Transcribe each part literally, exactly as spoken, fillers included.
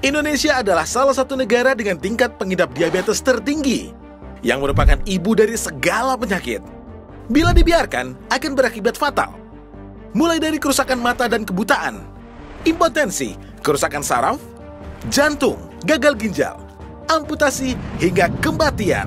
Indonesia adalah salah satu negara dengan tingkat pengidap diabetes tertinggi, yang merupakan ibu dari segala penyakit. Bila dibiarkan, akan berakibat fatal. Mulai dari kerusakan mata dan kebutaan, impotensi, kerusakan saraf, jantung, gagal ginjal, amputasi, hingga kematian.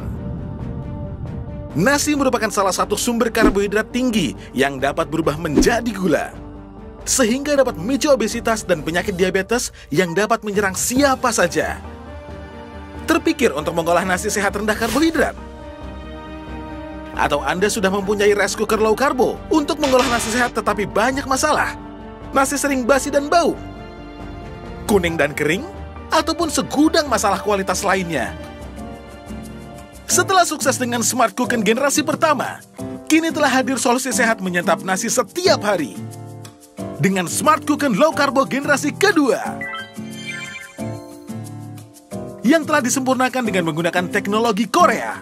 Nasi merupakan salah satu sumber karbohidrat tinggi yang dapat berubah menjadi gula, sehingga dapat memicu obesitas dan penyakit diabetes yang dapat menyerang siapa saja. Terpikir untuk mengolah nasi sehat rendah karbohidrat? Atau Anda sudah mempunyai rice cooker low karbo untuk mengolah nasi sehat tetapi banyak masalah? Nasi sering basi dan bau, kuning dan kering, ataupun segudang masalah kualitas lainnya? Setelah sukses dengan Smart Cooken generasi pertama, kini telah hadir solusi sehat menyantap nasi setiap hari dengan Smart Cooken Low Carbo generasi kedua, yang telah disempurnakan dengan menggunakan teknologi Korea.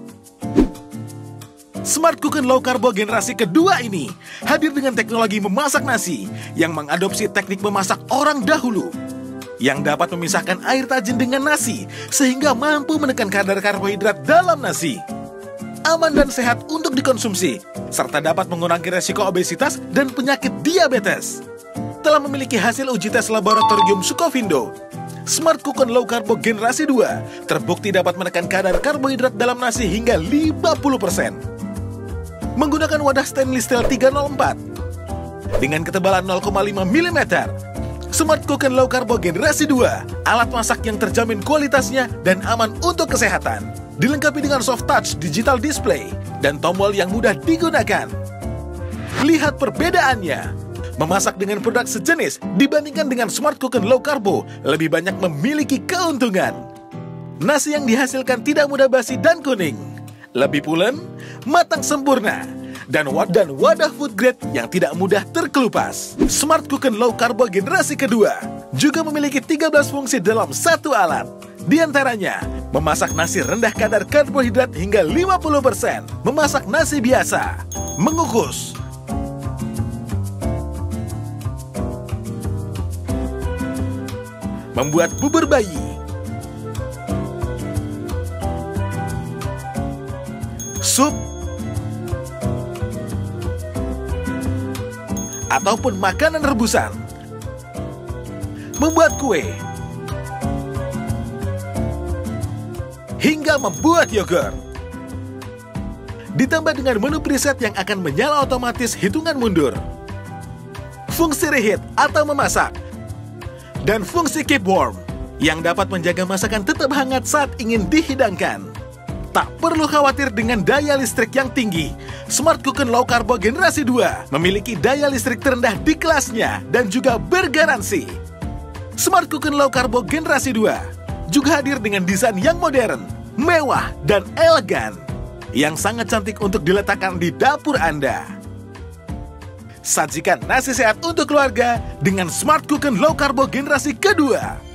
Smart Cooken Low Carbo generasi kedua ini hadir dengan teknologi memasak nasi yang mengadopsi teknik memasak orang dahulu, yang dapat memisahkan air tajin dengan nasi sehingga mampu menekan kadar karbohidrat dalam nasi. Aman dan sehat untuk dikonsumsi, serta dapat mengurangi resiko obesitas dan penyakit diabetes. Telah memiliki hasil uji tes laboratorium Sukovindo, Smart Cooken Low Carbo generasi dua terbukti dapat menekan kadar karbohidrat dalam nasi hingga lima puluh persen. Menggunakan wadah stainless steel tiga nol empat dengan ketebalan nol koma lima milimeter, Smart Cooken Low Carbo generasi dua, alat masak yang terjamin kualitasnya dan aman untuk kesehatan. Dilengkapi dengan soft touch digital display dan tombol yang mudah digunakan. Lihat perbedaannya. Memasak dengan produk sejenis dibandingkan dengan Smart Cooken Low Carbo lebih banyak memiliki keuntungan. Nasi yang dihasilkan tidak mudah basi dan kuning, lebih pulen, matang sempurna, dan wad dan wadah food grade yang tidak mudah terkelupas. Smart Cooken Low Carbo generasi kedua juga memiliki tiga belas fungsi dalam satu alat. Di antaranya, memasak nasi rendah kadar karbohidrat hingga lima puluh persen, memasak nasi biasa, mengukus, membuat bubur bayi, sup, ataupun makanan rebusan, membuat kue, hingga membuat yogurt. Ditambah dengan menu preset yang akan menyala otomatis hitungan mundur, fungsi reheat atau memasak, dan fungsi keep warm yang dapat menjaga masakan tetap hangat saat ingin dihidangkan. Tak perlu khawatir dengan daya listrik yang tinggi. Smart Cooken Low Carbo generasi dua memiliki daya listrik terendah di kelasnya dan juga bergaransi. Smart Cooken Low Carbo generasi dua juga hadir dengan desain yang modern, mewah, dan elegan, yang sangat cantik untuk diletakkan di dapur Anda. Sajikan nasi sehat untuk keluarga dengan Smart Cooken Low Carbo generasi kedua.